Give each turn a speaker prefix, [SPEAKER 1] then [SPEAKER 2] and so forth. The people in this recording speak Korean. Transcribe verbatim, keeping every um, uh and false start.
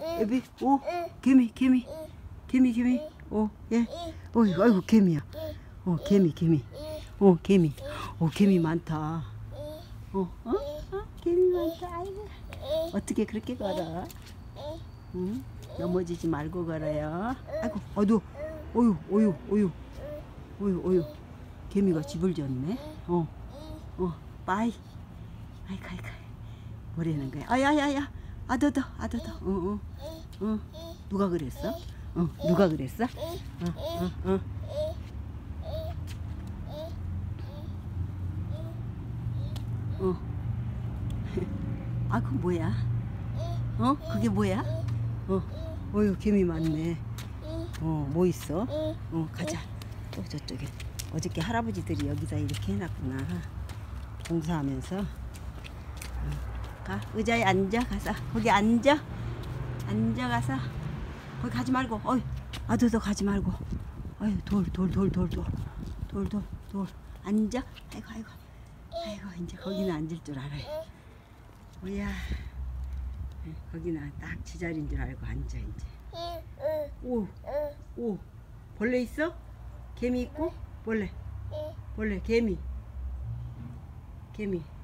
[SPEAKER 1] 애비, 오, 개미, 개미, 개미, 개미, 오, 예, 오, 아이고, 개미야. 어, 개미, 개미, 어, 개미, 어, 개미 많다. 어, 어, 어, 개미 많다. 아이고, 어떻게 그렇게 걸어? 응? 넘어지지 말고 걸어요. 아이고, 어두, 어유, 어유, 어유, 어유, 어유. 개미가 집을 졌네. 어, 어, 빠이. 아이고, 아이고. 뭐라는 거야? 아야야야, 아더더, 아더더. 어, 어, 어. 누가 그랬어? 어, 누가 그랬어? 어, 어, 어. 어. 아, 그거 뭐야? 어? 그게 뭐야? 어, 어휴, 개미 많네. 어, 뭐 있어? 어, 가자. 또 저쪽에. 어저께 할아버지들이 여기다 이렇게 해놨구나. 공사하면서. 어, 가, 의자에 앉아, 가서. 거기 앉아. 앉아, 가서. 거기 가지 말고. 어이, 아도도 가지 말고. 어휴, 돌, 돌, 돌, 돌, 돌. 돌, 돌, 돌. 앉아. 아이고, 아이고. 아이고, 이제 거기는 앉을 줄 알아요. 뭐야. 거기는 딱 지자리인 줄 알고 앉아, 이제. 오, 오. 벌레 있어? 개미 있고? 벌레. 벌레, 개미. 개미.